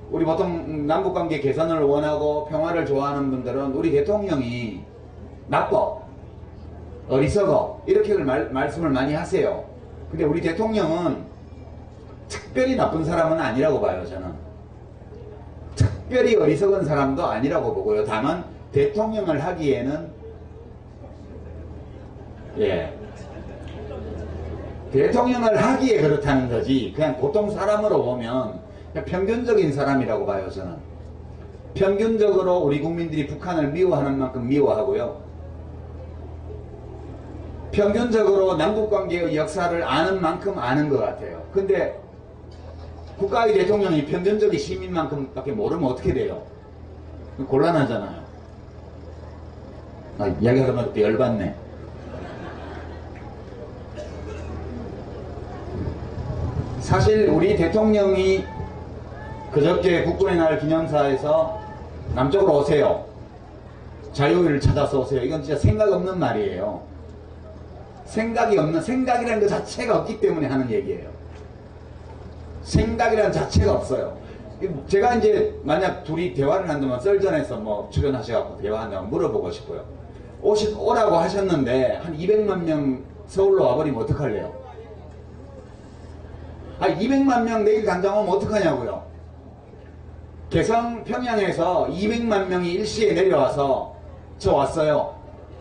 우리 보통 남북관계 개선을 원하고 평화를 좋아하는 분들은 우리 대통령이 나빠, 어리석어 이렇게 말씀을 많이 하세요. 근데 우리 대통령은 특별히 나쁜 사람은 아니라고 봐요. 저는 특별히 어리석은 사람도 아니라고 보고요. 다만 대통령을 하기에는 대통령을 하기에 그렇다는 거지, 그냥 보통 사람으로 보면 그냥 평균적인 사람이라고 봐요. 저는 평균적으로 우리 국민들이 북한을 미워하는 만큼 미워하고요, 평균적으로 남북관계의 역사를 아는 만큼 아는 것 같아요. 근데 국가의 대통령이 평균적인 시민만큼 밖에 모르면 어떻게 돼요? 곤란하잖아요. 이야기하다 보니까 열받네. 사실 우리 대통령이 그저께 국군의 날 기념사에서 남쪽으로 오세요, 자유를 찾아서 오세요, 이건 진짜 생각 없는 말이에요. 생각이라는 것 자체가 없기 때문에 하는 얘기예요. 생각이라는 자체가 없어요. 제가 이제 만약 둘이 대화를 한다면 썰전에서 뭐 출연하셔갖고 대화한다면 물어보고 싶어요. 오라고 하셨는데 한 200만 명 서울로 와버리면 어떡할래요? 200만 명 내일 당장 오면 어떡하냐고요? 개성 평양에서 200만 명이 일시에 내려와서 저 왔어요,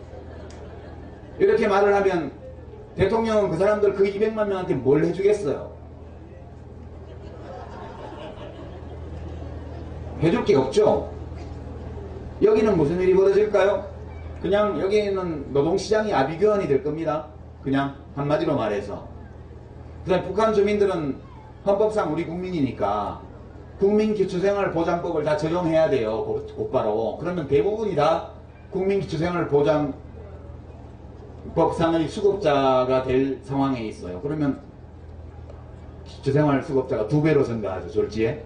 이렇게 말을 하면 대통령은 그 사람들 그 200만 명한테 뭘 해주겠어요? 해줄 게 없죠. 여기는 무슨 일이 벌어질까요? 그냥 여기는 노동시장이 아비규환이 될 겁니다. 그냥 한마디로 말해서. 그다음 북한 주민들은 헌법상 우리 국민이니까 국민기초생활보장법을 다 적용해야 돼요. 곧바로. 그러면 대부분이 다 국민기초생활보장법상의 수급자가 될 상황에 있어요. 그러면 기초생활 수급자가 2배로 증가하죠, 졸지에.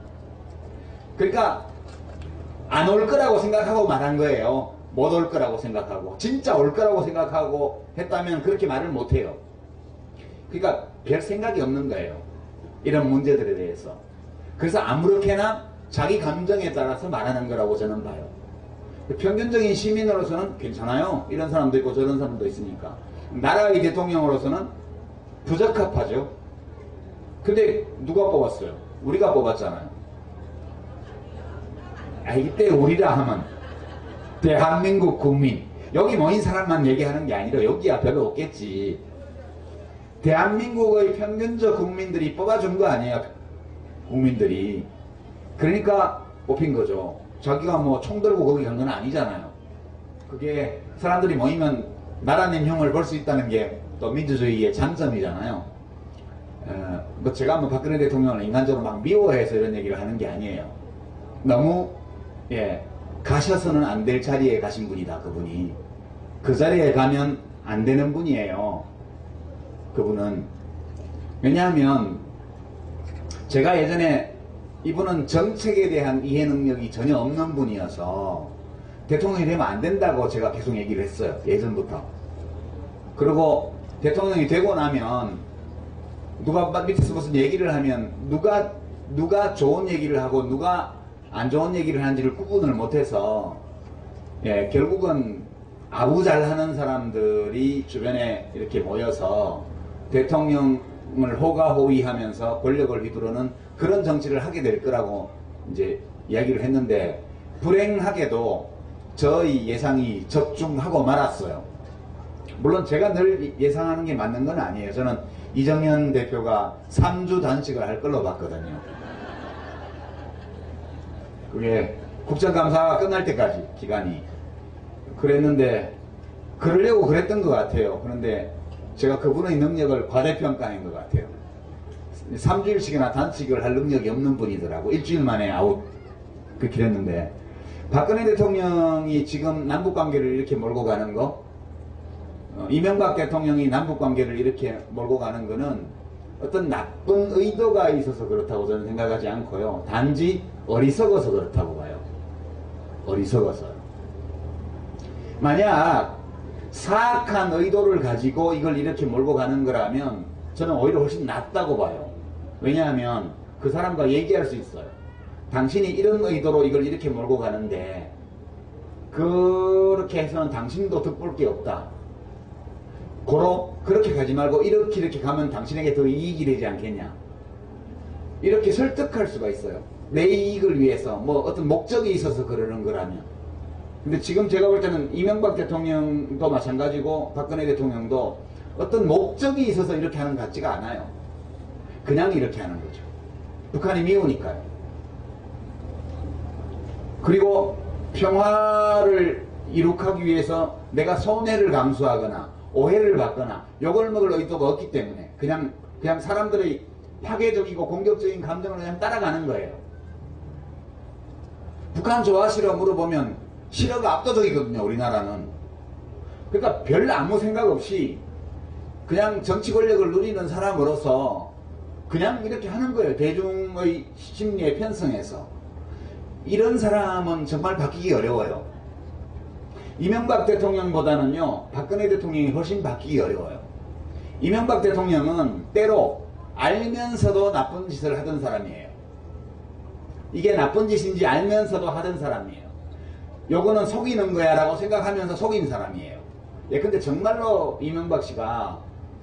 그러니까 안 올 거라고 생각하고 말한 거예요. 못 올 거라고 생각하고. 진짜 올 거라고 생각하고 했다면 그렇게 말을 못 해요. 그러니까 별 생각이 없는 거예요, 이런 문제들에 대해서. 그래서 아무렇게나 자기 감정에 따라서 말하는 거라고 저는 봐요. 평균적인 시민으로서는 괜찮아요, 이런 사람도 있고 저런 사람도 있으니까. 나라의 대통령으로서는 부적합하죠. 근데 누가 뽑았어요? 우리가 뽑았잖아요. 이때 우리라 하면 대한민국 국민, 여기 모인 사람만 얘기하는 게 아니라 여기야 별로 없겠지. 대한민국의 평균적 국민들이 뽑아준 거 아니에요, 국민들이. 그러니까 뽑힌 거죠. 자기가 뭐 총 들고 거기 간 건 아니잖아요. 그게 사람들이 모이면 나라님 흉을 볼 수 있다는 게 또 민주주의의 장점이잖아요. 뭐 제가 뭐 박근혜 대통령을 인간적으로 막 미워해서 이런 얘기를 하는 게 아니에요. 너무 가셔서는 안 될 자리에 가신 분이다, 그분이. 그 자리에 가면 안 되는 분이에요, 그분은. 왜냐하면 제가 예전에 이분은 정책에 대한 이해 능력이 전혀 없는 분이어서 대통령이 되면 안 된다고 제가 계속 얘기를 했어요, 예전부터. 그리고 대통령이 되고 나면 누가 밑에서 무슨 얘기를 하면 누가 좋은 얘기를 하고 누가 안 좋은 얘기를 하는지를 구분을 못해서 결국은 아부잘하는 사람들이 주변에 이렇게 모여서 대통령을 호가호위하면서 권력을 휘두르는 그런 정치를 하게 될 거라고 이제 이야기를 했는데, 불행하게도 저의 예상이 적중하고 말았어요. 물론 제가 늘 예상하는 게 맞는 건 아니에요. 저는 이정현 대표가 3주 단식을 할 걸로 봤거든요. 그게 국정감사가 끝날 때까지 기간이. 그랬는데 그러려고 그랬던 것 같아요. 그런데 제가 그분의 능력을 과대평가한 것 같아요. 3주일씩이나 단식을 할 능력이 없는 분이더라고. 일주일 만에 아웃. 그렇게 됐는데, 박근혜 대통령이 지금 남북관계를 이렇게 몰고 가는 거, 이명박 대통령이 남북관계를 이렇게 몰고 가는 거는 어떤 나쁜 의도가 있어서 그렇다고 저는 생각하지 않고요. 단지 어리석어서 그렇다고 봐요. 어리석어서. 만약 사악한 의도를 가지고 이걸 이렇게 몰고 가는 거라면 저는 오히려 훨씬 낫다고 봐요. 왜냐하면 그 사람과 얘기할 수 있어요. 당신이 이런 의도로 이걸 이렇게 몰고 가는데 그렇게 해서는 당신도 득볼 게 없다. 그렇게 가지 말고 이렇게 가면 당신에게 더 이익이 되지 않겠냐. 이렇게 설득할 수가 있어요. 내 이익을 위해서 뭐 어떤 목적이 있어서 그러는 거라면. 근데 지금 제가 볼 때는 이명박 대통령도 마찬가지고 박근혜 대통령도 어떤 목적이 있어서 이렇게 하는 것 같지가 않아요. 그냥 이렇게 하는 거죠. 북한이 미우니까요. 그리고 평화를 이룩하기 위해서 내가 손해를 감수하거나 오해를 받거나 욕을 먹을 의도가 없기 때문에 그냥 사람들의 파괴적이고 공격적인 감정을 그냥 따라가는 거예요. 북한 좋아하시러 물어보면 싫어가 압도적이거든요, 우리나라는. 그러니까 별 아무 생각 없이 그냥 정치 권력을 누리는 사람으로서 그냥 이렇게 하는 거예요. 대중의 심리에 편성해서. 이런 사람은 정말 바뀌기 어려워요. 이명박 대통령보다는요, 박근혜 대통령이 훨씬 바뀌기 어려워요. 이명박 대통령은 때로 알면서도 나쁜 짓을 하던 사람이에요. 이게 나쁜 짓인지 알면서도 하던 사람이에요. 요거는 속이는 거야 라고 생각하면서 속인 사람이에요. 예, 근데 정말로 이명박 씨가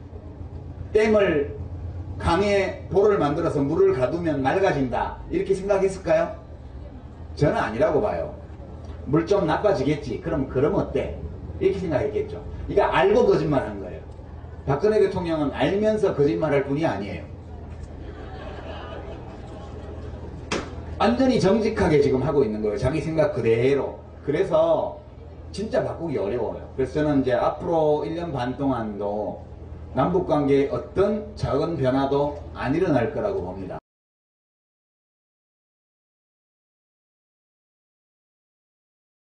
댐을 강에 돌을 만들어서 물을 가두면 맑아진다 이렇게 생각했을까요? 저는 아니라고 봐요. 물 좀 나빠지겠지. 그럼 어때? 이렇게 생각했겠죠. 그러니까 알고 거짓말한 거예요. 박근혜 대통령은 알면서 거짓말할 뿐이 아니에요. 완전히 정직하게 지금 하고 있는 거예요. 자기 생각 그대로. 그래서 진짜 바꾸기 어려워요. 그래서 저는 이제 앞으로 1년 반 동안도 남북관계에 어떤 작은 변화도 안 일어날 거라고 봅니다.